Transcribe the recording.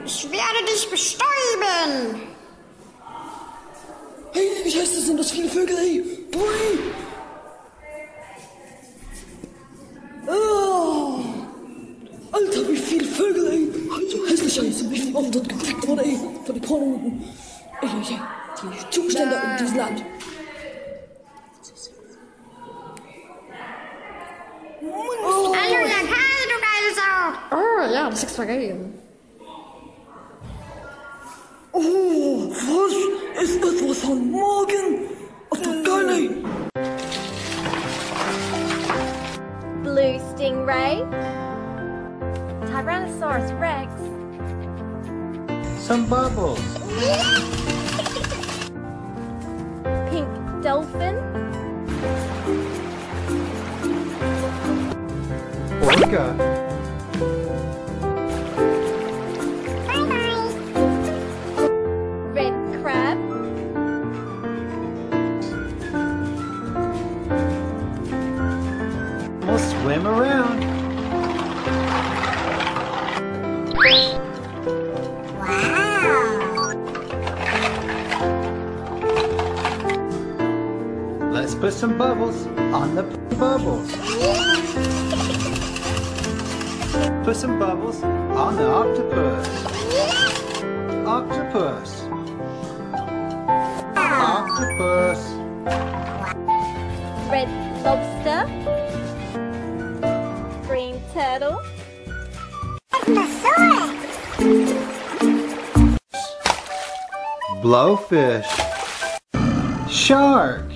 Ich werde dich bestäuben. Hey, wie heißt das denn, das viele Vögel, ey? Boy! Oh. Alter, wie viele Vögel, ey! So hässlich, ey! So wie viel oft dort gefickt wurde, ey! Von den Kornhunden! Ey, die Zustände in diesem Land! Oh. Hallo, Yakari, du geile Sau! Oh, ja, das Sex Vögel. Oh, was? Ist etwas von morgen? Ach du geil, ey! Blue stingray, Tyrannosaurus rex, Some bubbles. pink dolphin, Orca. red crab, We'll swim around. Wow. Let's put some bubbles on the bubbles. Put some bubbles on the octopus. Octopus. Octopus. red lobster, green turtle, Blowfish. Shark.